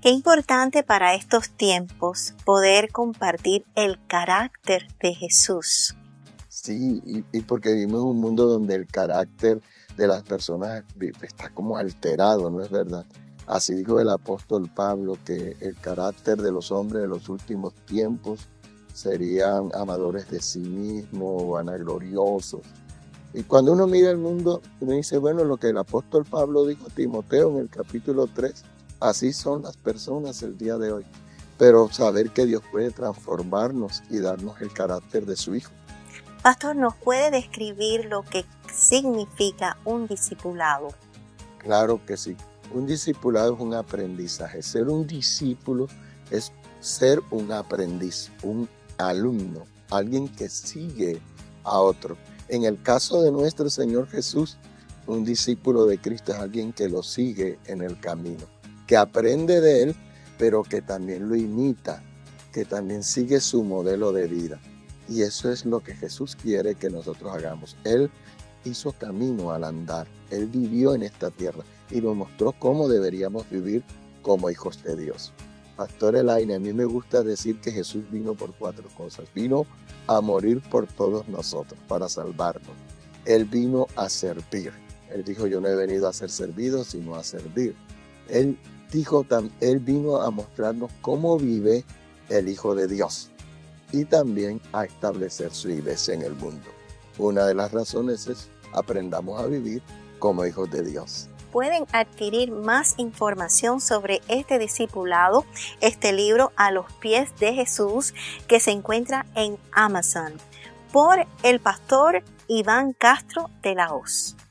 Qué importante para estos tiempos poder compartir el carácter de Jesús. Sí, y porque vivimos en un mundo donde el carácter de las personas está como alterado, ¿no es verdad? Así dijo el apóstol Pablo, que el carácter de los hombres de los últimos tiempos serían amadores de sí mismos, vanagloriosos. Y cuando uno mira el mundo, uno dice, bueno, lo que el apóstol Pablo dijo a Timoteo en el capítulo 3, así son las personas el día de hoy. Pero saber que Dios puede transformarnos y darnos el carácter de su Hijo. Pastor, ¿nos puede describir lo que significa un discipulado? Claro que sí. Un discipulado es un aprendizaje. Ser un discípulo es ser un aprendiz, un alumno, alguien que sigue a otro. En el caso de nuestro Señor Jesús, un discípulo de Cristo es alguien que lo sigue en el camino, que aprende de él, pero que también lo imita, que también sigue su modelo de vida. Y eso es lo que Jesús quiere que nosotros hagamos. Él hizo camino al andar, Él vivió en esta tierra y nos mostró cómo deberíamos vivir como hijos de Dios. Pastor Elaine, a mí me gusta decir que Jesús vino por 4 cosas. Vino a morir por todos nosotros, para salvarnos. Él vino a servir. Él dijo, yo no he venido a ser servido, sino a servir. Él vino a mostrarnos cómo vive el Hijo de Dios y también a establecer su iglesia en el mundo. Una de las razones es aprendamos a vivir como hijos de Dios. Pueden adquirir más información sobre este discipulado, este libro A los pies de Jesús, que se encuentra en Amazon, por el pastor Iván Castro de la Hoz.